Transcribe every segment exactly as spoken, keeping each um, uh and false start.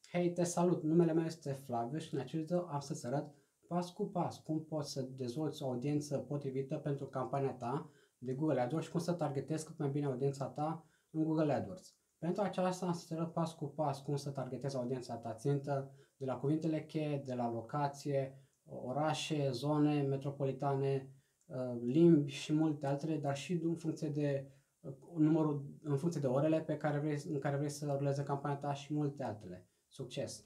Hei, te salut! Numele meu este Flaviu și în acest video am să-ți arăt pas cu pas cum poți să dezvolți o audiență potrivită pentru campania ta de Google AdWords și cum să targetezi cât mai bine audiența ta în Google AdWords. Pentru aceasta am să-ți arăt pas cu pas cum să targetezi audiența ta țintă de la cuvintele cheie, de la locație, orașe, zone metropolitane, limbi și multe altele, dar și în funcție de numărul, în funcție de orele pe care vrei, în care vrei să ruleze campania ta și multe altele. Succes!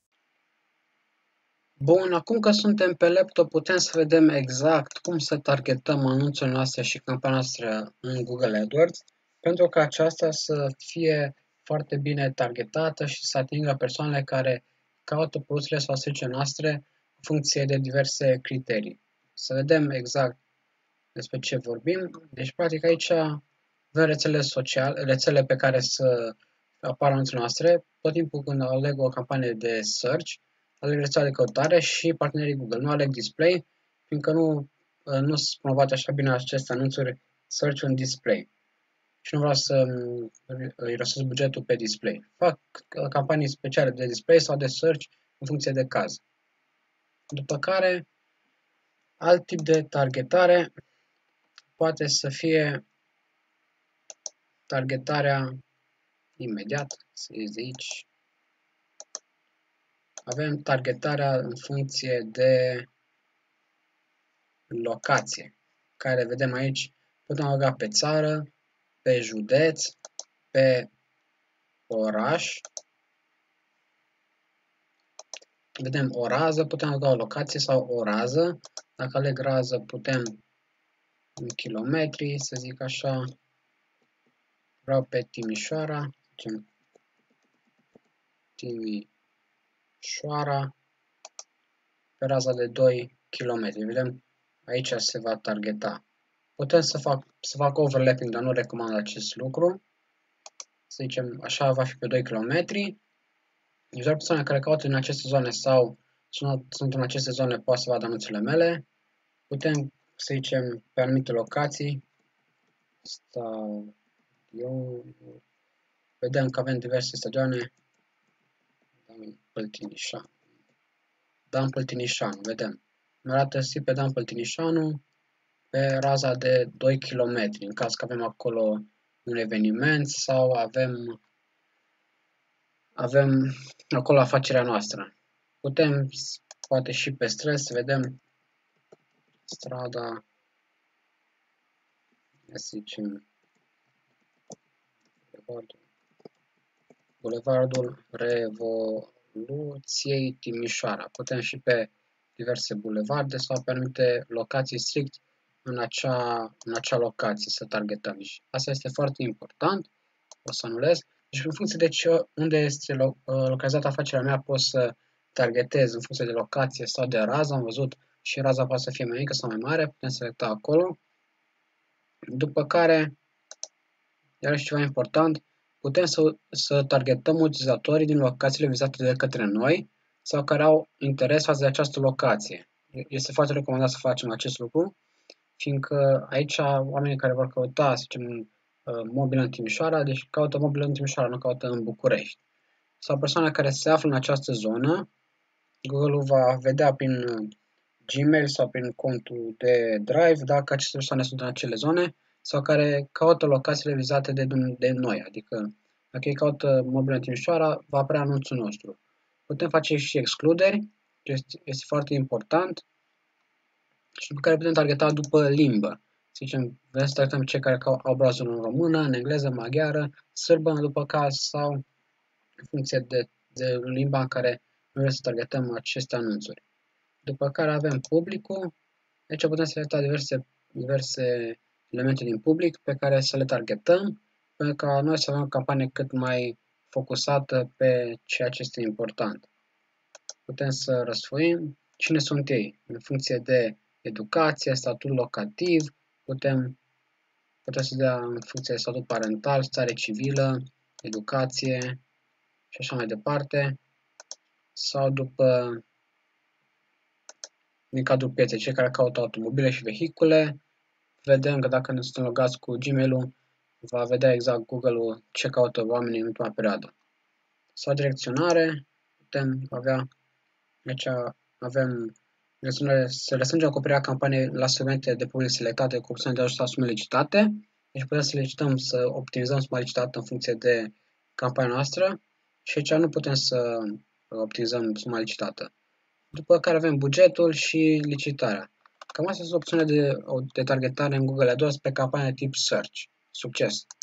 Bun, acum că suntem pe laptop, putem să vedem exact cum să targetăm anunțurile noastre și campania noastră în Google AdWords, pentru ca aceasta să fie foarte bine targetată și să atingă persoanele care caută produsele sau serviciile noastre în funcție de diverse criterii. Să vedem exact despre ce vorbim. Deci, practic, aici avem rețele sociale, rețele pe care să apară anunțurile noastre. Tot timpul când aleg o campanie de search, aleg rețeaua de căutare și partenerii Google. Nu aleg display, fiindcă nu, nu sunt promovate așa bine aceste anunțuri search în display. Și nu vreau să îi răsesc bugetul pe display. Fac campanii speciale de display sau de search în funcție de caz. După care, alt tip de targetare poate să fie targetarea imediat, să ies de aici. Avem targetarea în funcție de locație, care vedem aici, putem băga pe țară, pe județ, pe oraș. Vedem o rază, putem băga o locație sau o rază. Dacă aleg rază, putem în kilometri, să zic așa. Vreau pe Timișoara, zicem Timișoara, pe raza de doi kilometri. Vedem, aici se va targeta. Putem să fac, să fac overlapping, dar nu recomand acest lucru. Să zicem, așa va fi pe doi kilometri. Deci doar persoane care caută în aceste zone sau sunt, sunt în aceste zone poate să vadă anunțurile mele. Putem, să zicem, pe anumite locații. Stau eu. Vedem că avem diverse stadioane. Dan Păltinișanu. Dan Păltinișanu, vedem. Mi arată și pe Dan Păltinișanu pe raza de doi kilometri, în caz că avem acolo un eveniment sau avem, avem acolo afacerea noastră. Putem, poate și pe străzi, să vedem strada, să zicem, bulevardul, bulevardul Revoluției Timișoara. Putem și pe diverse bulevarde sau pe anumite locații strict în acea, în acea locație să targetăm. Și asta este foarte important. O să anulez. Deci în funcție de ce, unde este localizată afacerea mea, pot să targetez în funcție de locație sau de rază. Am văzut și raza poate să fie mai mică sau mai mare. Putem selecta acolo. După care, iarăși ceva important, putem să, să targetăm utilizatorii din locațiile vizate de către noi sau care au interes față de această locație. Este foarte recomandat să facem acest lucru, fiindcă aici oamenii care vor căuta, să zicem, mobilă în Timișoara, deci caută mobilă în Timișoara, nu caută în București. Sau persoana care se află în această zonă, Google va vedea prin Gmail sau prin contul de Drive dacă aceste persoane sunt în acele zone sau care caută locațiile vizate de, de noi, adică dacă ei caută mobilă în Timișoara, va apărea anunțul nostru. Putem face și excluderi, este, este foarte important, și după care putem targeta după limbă. Să zicem, vrem să targetăm cei care au browserul în română, în engleză, maghiară, sârbă, după caz, sau în funcție de, de limba în care vrem să targetăm aceste anunțuri. După care avem publicul. Aici putem selecta diverse, diverse elemente din public pe care să le targetăm, pentru ca noi să avem o campanie cât mai focusată pe ceea ce este important. Putem să răsfoim cine sunt ei, în funcție de educație, statut locativ, putem, putem să dea în funcție de statut parental, stare civilă, educație și așa mai departe, sau după, din cadrul pieței, cei care caută automobile și vehicule. Vedem că dacă ne suntem logați cu Gmail-ul, va vedea exact Google-ul ce caută oamenii în ultima perioadă. Sau direcționare, putem avea, aici avem să restrângem acoperirea campaniei la segmente de public selectate cu opțiunea de a ajusta sume licitate. Deci putem să licităm, să optimizăm suma licitată în funcție de campania noastră și aici nu putem să optimizăm suma licitată. După care avem bugetul și licitarea. Cam astea sunt opțiunile de, de targetare în Google AdWords pe campania tip Search. Succes!